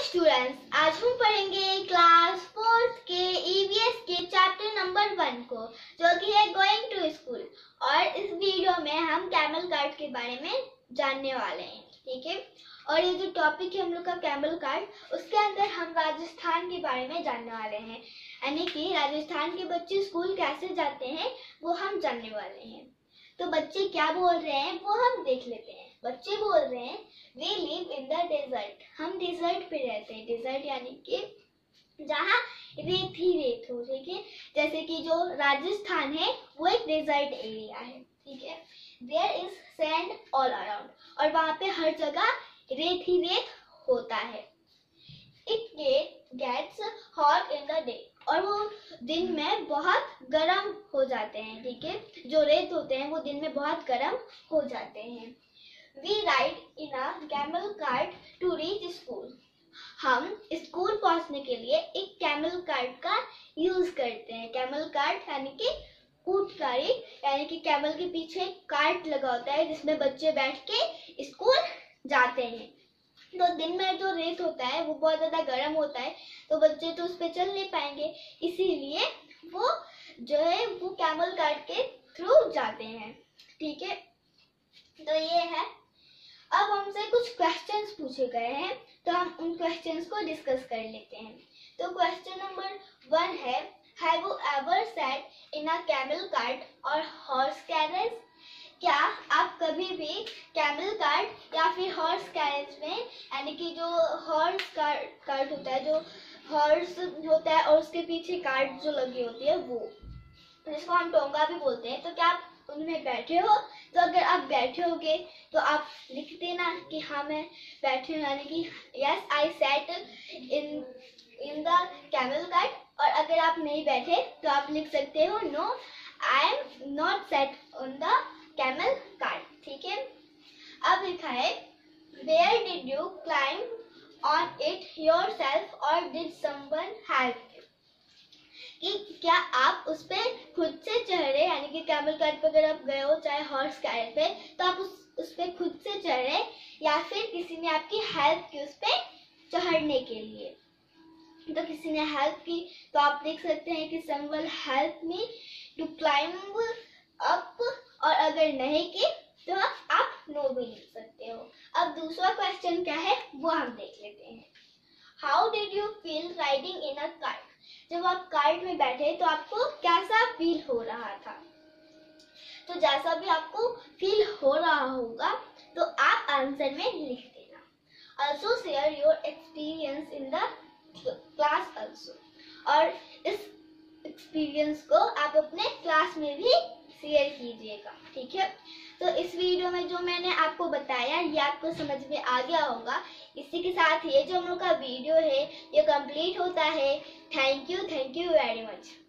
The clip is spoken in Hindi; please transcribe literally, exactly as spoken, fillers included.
स्टूडेंट्स, आज हम पढ़ेंगे क्लास फोर्थ के ईवीएस के चैप्टर नंबर वन को, जो कि है गोइंग टू स्कूल। और इस वीडियो में हम कैमल कार्ड के बारे में जानने वाले हैं, ठीक है। और ये जो टॉपिक है हम लोग का कैमल कार्ड, उसके अंदर हम राजस्थान के बारे में जानने वाले हैं, यानी कि राजस्थान के बच्चे स्कूल कैसे जाते हैं वो हम जानने वाले हैं। तो बच्चे क्या बोल रहे हैं वो हम देख लेते हैं। बच्चे बोल रहे हैं we live in the desert, हम डेजर्ट पे रहते हैं। डेजर्ट यानी कि जहाँ रेत ही रेत हो, ठीक है। जैसे कि जो राजस्थान है वो एक डेजर्ट एरिया है, ठीक है। There is sand all around, और वहाँ पे हर जगह रेत ही रेत होता है। It gets hot in the day, और वो दिन में बहुत गर्म हो जाते हैं, ठीक है। जो रेत होते हैं वो दिन में बहुत गर्म हो जाते हैं। We ride in a camel cart to reach school. हम स्कूल पहुंचने के लिए एक कैमल कार्ट का यूज करते हैं। कैमल कार्ट यानी कि ऊंट गाड़ी, यानी कि कैमल के पीछे कार्ट लगा होता है जिसमें बच्चे बैठ के स्कूल जाते हैं। तो दिन में जो रेत होता है वो बहुत ज्यादा गर्म होता है, तो बच्चे तो उस पर चल नहीं पाएंगे, इसीलिए वो जो है वो कैमल कार्ट के थ्रू जाते हैं, ठीक है। तो ये है। अब हमसे कुछ क्वेश्चंस पूछे गए हैं, तो हम उन क्वेश्चंस को डिस्कस कर लेते हैं। तो क्वेश्चन नंबर वन है, have you ever sat in a camel cart और हॉर्स कैरेज? क्या आप कभी भी कैमल कार्ट या फिर हॉर्स कैरेज में, यानी कि जो हॉर्स कार्ट होता है, जो हॉर्स होता है और उसके पीछे कार्ट जो लगी होती है वो, जिसको हम टोंगा भी बोलते हैं, तो क्या आप उनमें बैठे हो? तो अगर आप बैठे होगे तो आप लिख देना कि हाँ मैं बैठे हूँ, यानी कि yes I sat in in the camel cart. और अगर आप नहीं बैठे तो आप लिख सकते हो no I am not sat on the camel cart, ठीक है। अब लिखा है where did you climb on it yourself और डिड समवन हेल्प? कि क्या आप उस पे खुद से चढ़े, यानी कि कैमल कार्ट पे अगर आप गए हो चाहे हॉर्स कैरेज पे, तो आप उस उस पे खुद से चढ़े या फिर किसी ने आपकी हेल्प की उस पे चढ़ने के लिए। तो किसी ने हेल्प की तो आप देख सकते हैं कि someone help me to climb up, और अगर नहीं की तो आप नो भी लिख सकते हो। अब दूसरा क्वेश्चन क्या है वो हम देख लेते हैं। How did you feel riding in a cart? जब आप कार्ट में बैठे तो आपको कैसा फील हो रहा था? तो जैसा भी आपको फील हो रहा होगा तो आप आंसर में लिख देना। Also share your experience in the class also, और इस एक्सपीरियंस को आप अपने क्लास में भी शेयर कीजिएगा, ठीक है। तो इस वीडियो में जो मैंने आपको बताया ये आपको समझ में आ गया होगा। इसी के साथ ये जो हम लोग का वीडियो है ये कंप्लीट होता है। Thank you thank you very much.